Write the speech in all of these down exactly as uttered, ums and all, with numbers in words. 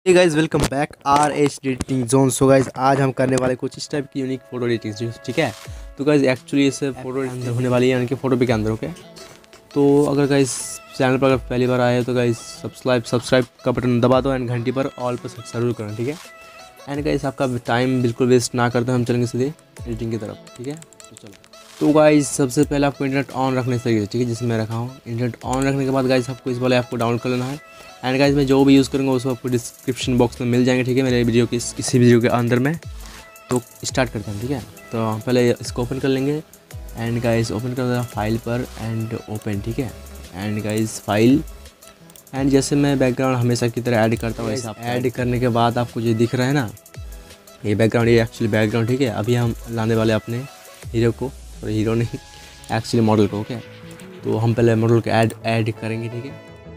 हे guys, welcome back R H editing zone. So guys, आज हम करने वाले कुछ इस टाइप की यूनिक फोटो एडिटिंग, ठीक है। तो गाइस एक्चुअली इस फोटो अंदर होने वाली है, यानी कि फोटो पे के अंदर, ओके। तो अगर गाइस चैनल पर अगर पहली बार आए तो गाइस सब्सक्राइब सब्सक्राइब का बटन दबा दो एंड घंटी पर ऑल पर जरूर करना, ठीक है। एंड गाइस आपका टाइम बिल्कुल वेस्ट ना करते हम चलेंगे सीधे एडिटिंग की तरफ, ठीक है। तो चलो, तो गाइस सबसे पहले आपको इंटरनेट ऑन रखने चाहिए, ठीक है, जिसमें मैं रखा हूँ। इंटरनेट ऑन रखने के बाद गाइस आपको इस वाले ऐप को डाउनलोड कर लेना है। एंड गाइस मैं जो भी यूज़ करूँगा उसको आपको डिस्क्रिप्शन बॉक्स में मिल जाएंगे, ठीक है, मेरे वीडियो की इसी वीडियो के अंदर में। तो स्टार्ट करते हैं, ठीक है। तो हम पहले इसको ओपन कर लेंगे। एंड गाइस ओपन कर देना फाइल पर एंड ओपन, ठीक है। एंड गाइस फाइल एंड जैसे मैं बैकग्राउंड हमेशा की तरह ऐड करता हूँ, वैसे आप ऐड करने के बाद आपको जो दिख रहा है ना, ये बैकग्राउंड, ये एक्चुअली बैकग्राउंड, ठीक है। अभी हम लाने वाले अपने हीरो को, और हीरो नहीं एक्चुअली मॉडल को, ओके। तो हम पहले मॉडल को ऐड ऐड करेंगे, ठीक है,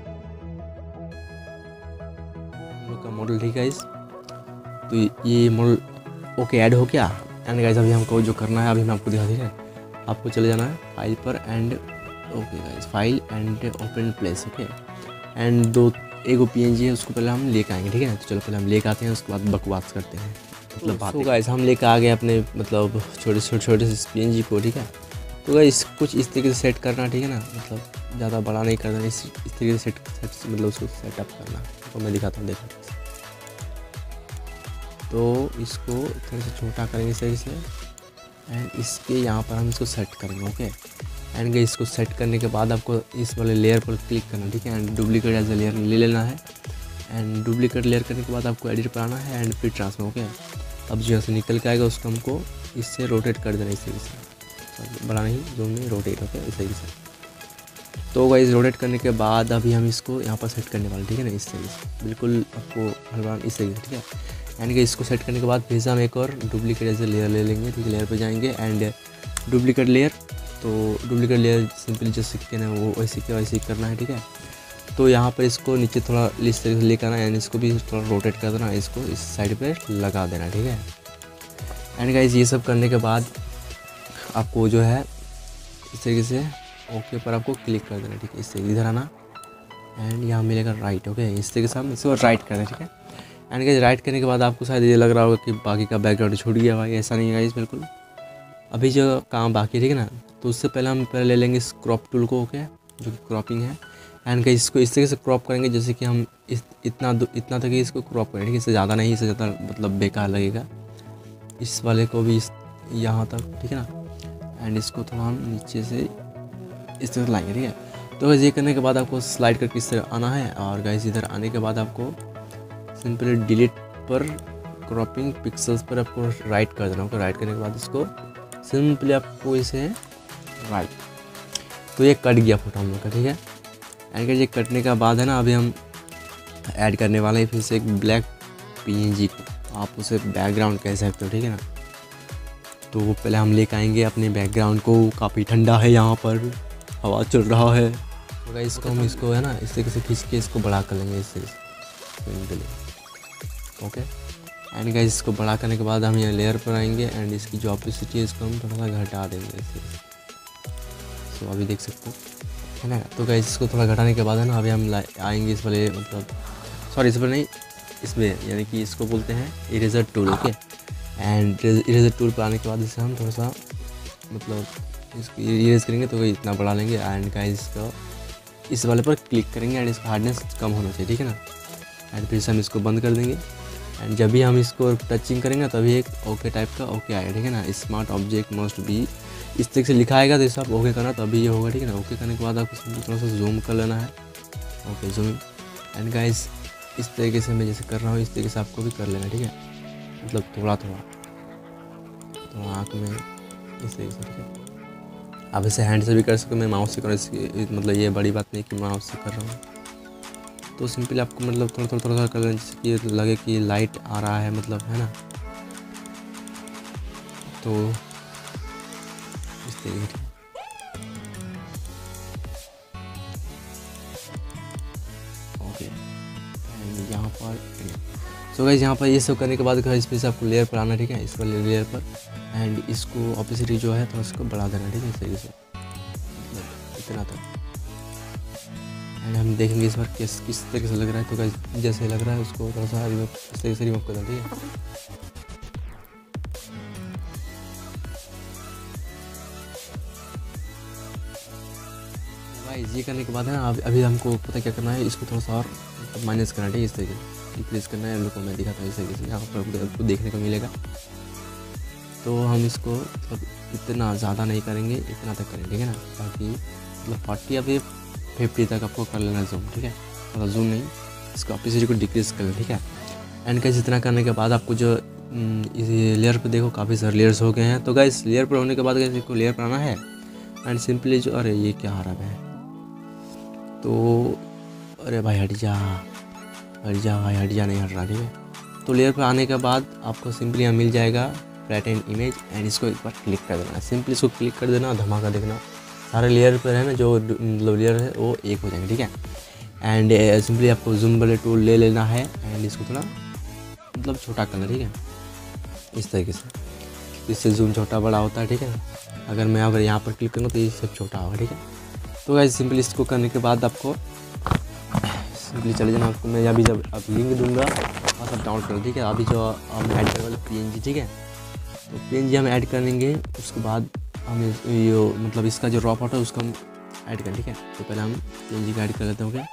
हम लोग का मॉडल, ठीक है। इस तो ये मॉडल ओके ऐड हो गया। एंड गाइस अभी हमको जो करना है अभी मैं आपको दिखा, ठीक है। आपको चले जाना है फाइल पर and okay guys, file and open place, okay. And दो एगो पीएनजी है, उसको पहले हम लेके आएंगे, ठीक है। तो चलो पहले हम लेके आते हैं, उसके बाद बकवास करते हैं, मतलब बात। तो गाइस हम लेके आ गए अपने मतलब छोटे छोटे छोटे से पीएनजी को, ठीक है। तो गाइस कुछ इस तरीके से सेट करना, ठीक है ना, मतलब ज़्यादा बड़ा नहीं करना, इस इस तरीके से सेट, सेट मतलब उसको सेटअप करना। तो मैं दिखाता हूँ, देखो। तो इसको थोड़ा सा छोटा करेंगे इस तरीके से एंड इसके यहाँ पर हम इसको सेट करेंगे, ओके। एंड गाइस इसको सेट करने के बाद आपको इस वाले लेयर पर क्लिक करना, ठीक है। And duplicate as a layer ले लेना है। एंड डुप्लीकेट लेयर करने के बाद आपको एडिट पर आना है एंड फिर ट्रांसफर, ओके। अब जो से निकल के आएगा उसको हमको इससे रोटेट कर देना, इस तरीके से, बड़ा नहीं, जो नहीं रोटेट, ओके, इस तरीके से। तो गाइस रोटेट करने के बाद अभी हम इसको यहाँ पर सेट करने वाले, ठीक है ना, इस तरीके से बिल्कुल आपको हलवा इस तरीके से, ठीक है। एंड गाइस इसको सेट करने के बाद फिर से हम एक और डुप्लीकेट एज ए लेयर ले लेंगे, ठीक है। लेयर पर जाएंगे एंड डुप्लीकेट लेयर, तो डुप्लीकेट लेयर सिंपली जैसे कि ना वो वैसे के वैसे करना है, ठीक है। तो यहाँ पर इसको नीचे थोड़ा इस तरीके से लेकर आना, एंड इसको भी थोड़ा रोटेट कर देना, इसको इस साइड पे लगा देना, ठीक है। एंड गाइस ये सब करने के बाद आपको जो है इस तरीके से ओके पर आपको क्लिक कर देना, ठीक है। इससे इधर आना एंड यहाँ मिलेगा राइट, ओके। इस तरीके से हम इसको राइट कर दें, ठीक है। एंड गाइस राइट करने के बाद आपको शायद ये लग रहा होगा कि बाकी का बैकग्राउंड छूट गया, भाई ऐसा नहीं है गाइस, बिल्कुल अभी जो काम बाकी है, ठीक है ना। तो उससे पहले हम पहले ले लेंगे इस क्रॉप टूल को, ओके, जो कि क्रॉपिंग है। एंड गाइस इसको इस तरीके से क्रॉप करेंगे जैसे कि हम इस इतना इतना तक ही इसको क्रॉप करें, ठीक है। इससे ज़्यादा नहीं, इससे ज़्यादा मतलब बेकार लगेगा। इस वाले को भी इस यहाँ तक, ठीक है ना। एंड इसको थोड़ा हम नीचे से इस तरह लाएंगे, ठीक है। तो ये करने के बाद आपको स्लाइड करके इस तरह आना है। और गाइस इधर आने के बाद आपको सिंपली डिलीट पर क्रॉपिंग पिक्सल्स पर आपको राइट कर देना, ओके। राइट करने के बाद इसको सिंपली आपको इसे राइट, तो ये कट गया फोटो हम लोग का, ठीक है। एंड ये कटने के बाद है ना, अभी हम ऐड करने वाले हैं फिर से एक ब्लैक पीएनजी को, आप उसे बैकग्राउंड कह सकते हो, ठीक है ना। तो पहले हम लेकर आएंगे अपने बैकग्राउंड को, काफ़ी ठंडा है यहाँ पर, हवा चल रहा है। तो गाइस इसको हम इसको है ना इस तरीके से खींच के इसको बड़ा कर लेंगे, इस तरीके से, ओके। एंड गाइस इसको बड़ा करने के बाद हम यहाँ लेयर पर आएंगे एंड इसकी जो ऑपेसिटी है इसको हम थोड़ा सा घटा देंगे, इस तरीके से। तो अभी देख सकते हो, है ना। तो गाइस इसको थोड़ा घटाने के बाद है ना, अभी हम आएंगे इस वाले मतलब सॉरी इस पर नहीं, इसमें यानी कि इसको बोलते हैं eraser tool, okay. And eraser tool पर आने के बाद इसे हम थोड़ा सा मतलब इसको इरेज करेंगे, तो इतना बढ़ा लेंगे। एंड गाइस इसको इस वाले पर क्लिक करेंगे एंड इसका हार्डनेस कम होना चाहिए, ठीक है ना। एंड फिर से हम इसको बंद कर देंगे। एंड जब भी हम इसको टचिंग करेंगे तभी एक ओके टाइप का ओके आएगा, ठीक है ना। स्मार्ट ऑब्जेक्ट मस्ट बी, इस तरीके से लिखा आएगा, तो इसे आप ओके करना तभी ये होगा, ठीक है ना। ओके करने के बाद आपको थोड़ा सा जूम कर लेना है, ओके, जूम। एंड गाइस इस तरीके से मैं जैसे कर रहा हूँ इस तरीके से आपको भी कर लेना, ठीक है, मतलब थोड़ा थोड़ा थोड़ा आँख में इस तरीके से, ठीक है। आप इसे हैंड से भी कर सकते हो, मैं माउस से कर रहा हूँ, मतलब ये बड़ी बात नहीं कि माउस से कर रहा हूँ। तो सिंपली आपको मतलब थोड़ा थोड़ा थोड़ा कर लेना जिससे कि लगे कि लाइट आ रहा है, मतलब, है ना। तो इस तरीके से, ओके। एंड यहाँ पर सो गाइस यहाँ पर ये सब करने के बाद इस पर से आपको लेयर पर आना, ठीक है, इस वाले लेयर पर। एंड इसको ऑपोसिटी जो है तो इसको बढ़ा देना, ठीक है, इस तरीके से, मतलब इतना तक। एंड हम देखेंगे इस बार किस किस तरीके से लग रहा है। तो गाइस जैसे लग रहा है उसको थोड़ा सा रिमूव इस तरीके से रिमूव कर दें, ठीक है। गाइस ये करने के बाद है ना अभी हमको पता क्या करना है, इसको थोड़ा सा और मतलब माइनस करना है, इस तरीके से डिक्रीज करना है। लोगों को मैं दिखाता हूँ इस तरीके से, यहाँ पर आपको देखने को मिलेगा। तो हम इसको मतलब इतना ज़्यादा नहीं करेंगे, इतना तक करेंगे, ठीक है ना, ताकि मतलब फोर्टी या फिर फिफ्टी तक आपको कर लेना जूम, ठीक है। मतलब जूम नहीं, इसको ऑपोसिटी को डिक्रीज कर लें, ठीक है। एंड गाइस इतना करने के बाद आपको जो इस लेयर पे देखो काफ़ी सारे लेयर्स हो गए हैं। तो गाइस लेयर पर होने के बाद गाइस इसको लेयर पर आना है एंड सिंपली जो अरे ये क्या आ रहा है, तो अरे भाई हट जा हट जा भाई हट जा, नहीं हट रहा, ठीक है। तो लेयर पर आने के बाद आपको सिंपली यहाँ मिल जाएगा फ्लैटन इमेज एंड इसको एक बार क्लिक कर देना। सिंपली इसको क्लिक कर देना, धमाका देखना सारे लेयर पर है ना जो लेयर है वो एक हो जाएंगे, ठीक है। एंड सिंपली आपको जूम वाले टूल ले लेना है एंड इसको थोड़ा मतलब छोटा करना, ठीक है, इस तरीके से। इससे जूम छोटा बड़ा होता है, ठीक है। अगर मैं अगर यहाँ पर क्लिक करूँ तो ये सब छोटा होगा, ठीक है। तो गाइस सिंपली इसको करने के बाद आपको सिंपली चले जाना। आपको मैं अभी जब अब लिंक दूंगा और सब डाउनलोड करो, ठीक है। अभी जो हम ऐड करने वाले पी एन जी, ठीक है, तो पी एन जी हम ऐड करेंगे। उसके बाद हम ये मतलब इसका जो रॉ फोटो है उसको हम ऐड करें, ठीक है। तो पहले हम पी एन जी को ऐड कर लेते हैं, ओके।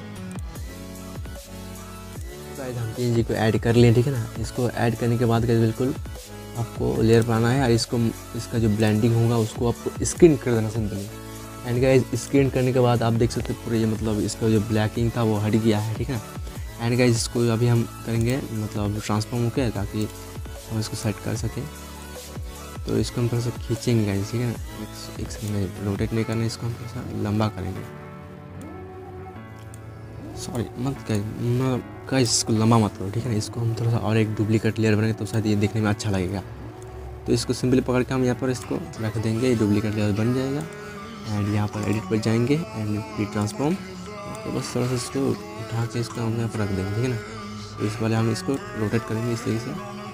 गाइस हम पी एन जी को ऐड कर लिए, ठीक है ना। इसको ऐड करने के बाद गाइस बिल्कुल आपको लेयर पर आना है और इसको इसका जो ब्लेंडिंग होगा उसको आपको स्क्रीन कर देना सिंपली। एंड गाइस स्क्रीन करने के बाद आप देख सकते हैं पूरे ये मतलब इसका जो ब्लैकिंग था वो हट गया है, ठीक है। एंड गाइस इसको अभी हम करेंगे मतलब ट्रांसफॉर्म होकर ताकि हम इसको सेट कर सकें। तो इसको हम थोड़ा सा खींचेंगे गाइस, ठीक है ना। एक सेकंड में रोटेट नहीं करना, इसको हम थोड़ा सा लंबा करेंगे। सॉरी मत गाइस इसको लंबा मत करो, ठीक है ना। इसको हम थोड़ा सा और एक डुप्लीकेट लेयर बनाएंगे तो शायद ये देखने में अच्छा लगेगा। तो इसको सिंपली पकड़ के हम यहाँ पर इसको रख देंगे, ये डुप्लीकेट लेयर बन जाएगा। एंड यहाँ पर एडिट पर जाएंगे एंड प्री ट्रांसफॉर्म, तो बस थोड़ा सा इसको उठा के इसको हम यहाँ पर रख देंगे, ठीक है ना। तो इस वाले हम इसको रोटेट करेंगे इस तरीके से,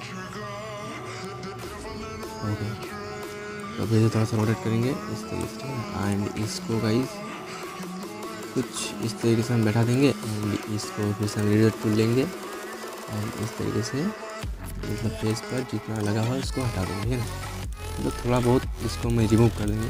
ओके। तो अभी से थोड़ा सा रोटेट करेंगे इस तरीके से, ठीक है। एंड इसको गाइस कुछ इस तरीके से हम बैठा देंगे एंड इसको फिर से हम रीडर टूल लेंगे एंड इस तरीके से मतलब पेज पर जितना लगा हुआ है उसको हटा देंगे, ठीक है ना। तो थोड़ा बहुत इसको हम रिमूव कर देंगे,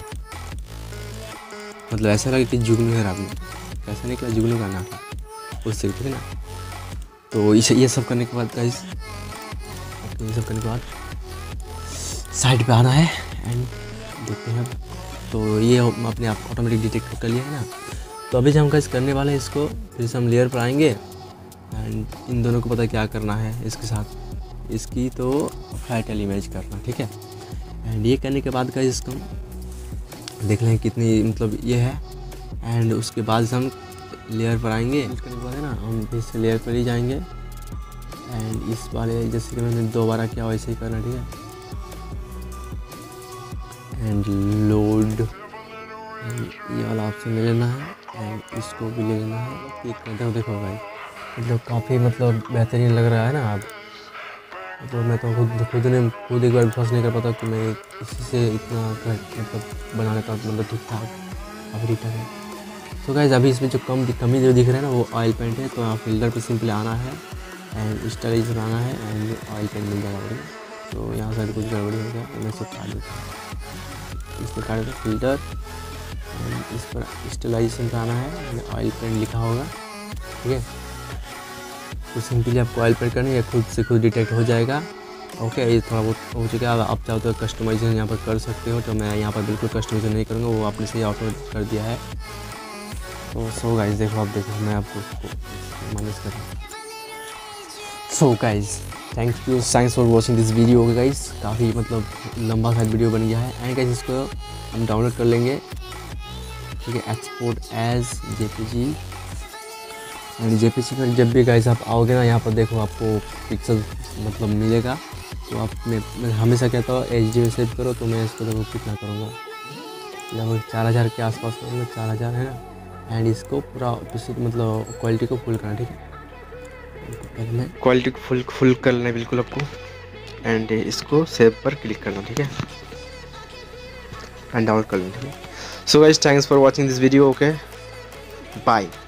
मतलब ऐसा लगे कि जुगनू है आपने, ऐसा नहीं कि जुगनू का नाक है उस तरीके, ठीक है ना। तो इसे ये सब करने के बाद गाइस आपको ये सब करने के बाद साइड पे आना है एंड देखते हैं। तो ये अपने आप ऑटोमेटिक डिटेक्ट कर लिया है ना। तो अभी जो हम गाइस करने वाले हैं इसको फिर से हम लेयर पर आएंगे एंड इन दोनों को पता क्या करना है इसके साथ, इसकी तो फ्लैटल इमेज करना, ठीक है। एंड ये करने के बाद गाइस इसको देख लें कितनी मतलब ये है। एंड उसके बाद से हम लेयर पर आएंगे, उसके बाद है ना हम फिर से लेयर पर ही जाएंगे एंड इस वाले जैसे कि मैंने दोबारा किया वैसे ही करना, ठीक है। एंड लोड ये वाला ऑप्शन ले लेना है एंड इसको भी ले लेना है, क्लिक कर दो। देखो भाई मतलब काफ़ी मतलब बेहतरीन लग रहा है ना। अब तो मैं तो खुद खुद ने खुद एक बार विश्वास नहीं कर पाता कि मैं इसी से इतना मतलब बना लेता हूँ, मतलब ठीक ठाक काफ़ी ठीक ठाक है। तो गाइस अभी इसमें जो कम कमी जो दिख रहा है ना वो ऑयल पेंट है। तो यहाँ फिल्टर पे सिंपली आना है एंड स्टाइलाइजर आना है एंड ऑयल पेंट मिल जाएगा। तो यहाँ से कुछ गड़बड़ी हो गया तो मैं इसे काट देता हूँ, इस पर काट देता फिल्टर एंड इस पर स्टाइलाइजेशन पर आना है, ऑयल पेंट लिखा होगा, ठीक है। तो सिंपली आपको ऑयल पेंट करना है, खुद से खुद डिटेक्ट हो जाएगा, ओके। ये थोड़ा बहुत हो चुका है, आप चाहो तो कस्टमाइजेशन यहाँ पर कर सकते हो। तो मैं यहाँ पर बिल्कुल कस्टमाइजेशन नहीं करूँगा, वो आपने से ऑटो कर दिया है। तो सो गाइस देखो आप देखो मैं आपको माइनस कर रहा हूँ। So guys thank you thanks for watching this video, guys काफ़ी मतलब लंबा सा वीडियो बन गया है। एंड गाइस इसको हम डाउनलोड कर लेंगे, ठीक है, export as JPG. And JPG पर जब भी गाइस आप आओगे ना यहाँ पर देखो आपको पिक्सल मतलब मिलेगा। तो आप मैं, मैं हमेशा कहता हूँ एच डी में सेव करो। तो मैं इसको देखो कितना करूँगा, लगभग चार हज़ार के आसपास करूँगा, चार हज़ार है ना। एंड इसको पूरा मतलब क्वालिटी को फुल करना, ठीक है। पहले क्वालिटी को फुल फुल करना है बिल्कुल आपको एंड इसको सेव पर क्लिक करना, ठीक है, एंड डाउनलोड कर लेना, ठीक है। So guys thanks for watching this video, okay. Bye.